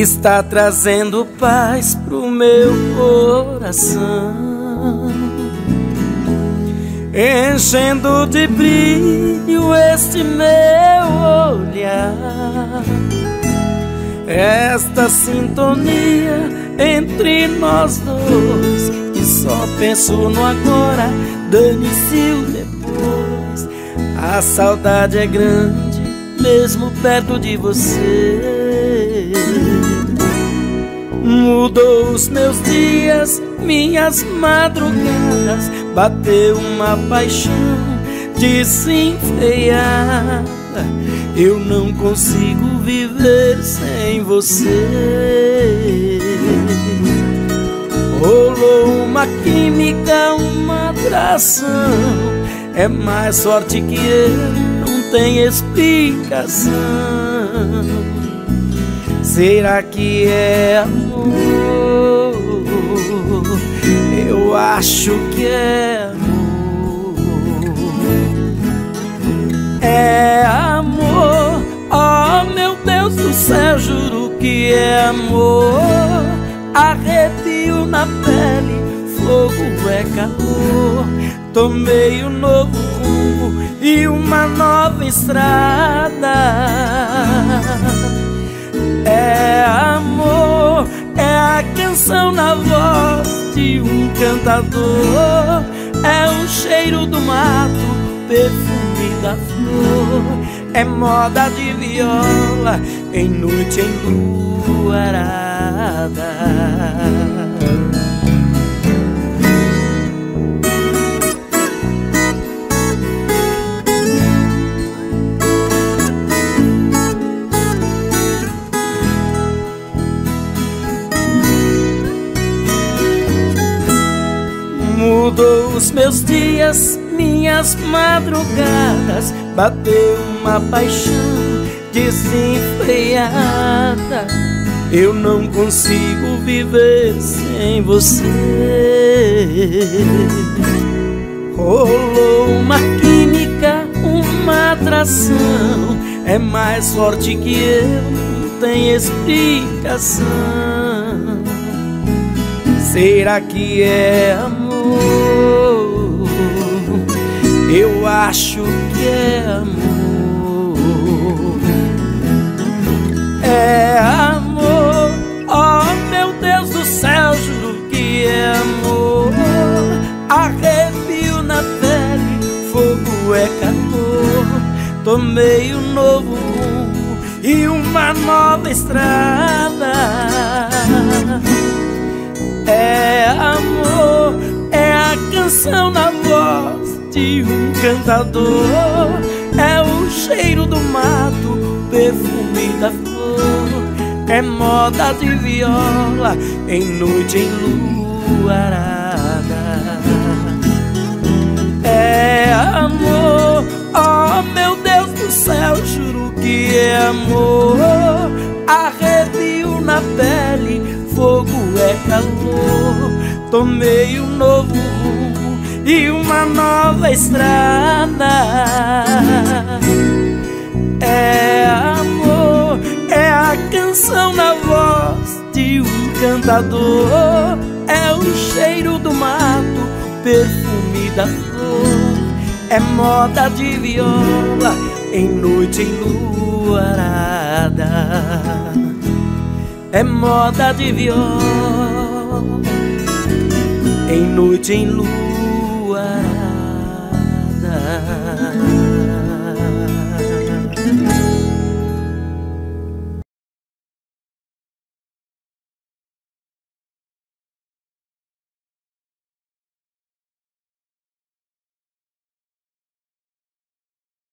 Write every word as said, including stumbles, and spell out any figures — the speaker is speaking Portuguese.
está trazendo paz pro meu coração, enchendo de brilho este meu olhar. Esta sintonia entre nós dois, que só penso no agora, dane-se o depois. A saudade é grande, mesmo perto de você. Mudou os meus dias, minhas madrugadas, bateu uma paixão desenfreada. Eu não consigo viver sem você. Rolou uma química, uma atração, é mais sorte que eu, não tem explicação. Será que é amor? Eu acho que é amor. É amor, oh meu Deus do céu, juro que é amor. Arrepio na pele, fogo é calor. Tomei um novo rumo e uma nova estrada. É amor, é a canção na voz de um cantador. É o cheiro do mato, perfume da flor. É moda de viola em noite enluarada. Mudou os meus dias, minhas madrugadas, bateu uma paixão desenfreada. Eu não consigo viver sem você. Rolou uma química, uma atração, é mais forte que eu, não tem explicação. Será que é amor? Eu acho que é amor. É amor, oh meu Deus do céu, juro que é amor. Arrepio na pele, fogo é calor. Tomei um novo rumo e uma nova estrada. É amor, é a canção na voz de um cantador. É o cheiro do mato, perfume da flor. É moda de viola em noite enluarada. É amor, oh meu Deus do céu, juro que é amor. Arrepio na pele, fogo é calor. Tomei um novo rumo e uma nova estrada. É amor, é a canção na voz de um cantador. É o cheiro do mato, perfume da flor. É moda de viola em noite enluarada. É moda de viola em noite enluarada.